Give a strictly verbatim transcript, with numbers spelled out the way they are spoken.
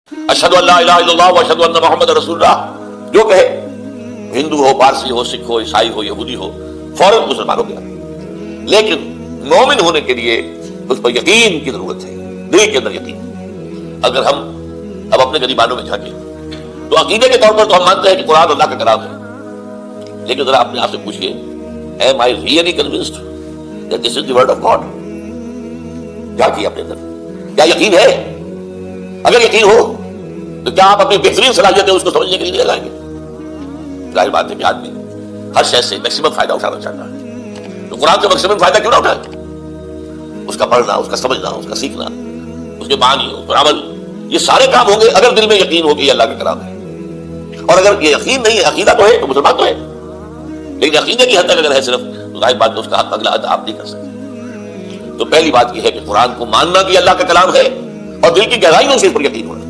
اشہدو ان لا الہ الا اللہ واشہدو ان محمد رسول اللہ جو کہے، ہندو ہو، پارسی ہو، سکھ ہو، عیسائی ہو، یہودی ہو، فوراً مسلمان ہو گیا۔ لیکن مومن ہونے کے لیے اس پر یقین کی ضرورت ہے، دل کے اندر یقین۔ اگر ہم اب اپنے غریبانوں میں جھانکیں تو عقیدے کے طور پر تو ہم مانتے ہیں کہ قرآن اللہ کا کلام ہے، لیکن ذرا اپنے آپ سے پوچھئے am I really convinced that this is the word of God؟ جھانکیے اپنے اندر، کیا یقین ہے؟ اگر یقین ہو تو کیا آپ اپنی بہترین صلاحیت ہے اس کو سمجھنے کے لیے لگائیں گے؟ ظاہر بات ہے کہ آدمی ہر شے سے میکسیمم فائدہ اٹھانا چاہتا ہے، تو قرآن سے میکسیمم فائدہ کیوں نہ اٹھائے؟ اس کا پڑھنا، اس کا سمجھنا، اس کا سیکھنا، اس کے معنی، اس پر عمل، یہ سارے کام ہوں گے اگر دل میں یقین ہو کہ یہ اللہ کا کلام ہے۔ اور اگر یہ یقین نہیں ہے، عقیدہ تو ہے تو مسلمان تو ہے، لیکن عقیدے کی حد تک اگر ہے صرف، تو ظاہر بات ہے اس کا حق اگلا حد آپ نہیں کر سکتے۔ تو پہلی بات یہ ہے کہ قرآن کو ماننا کہ اللہ کا کلام ہے اور دل کی گہرائیوں سے اس پر یقین ہونا۔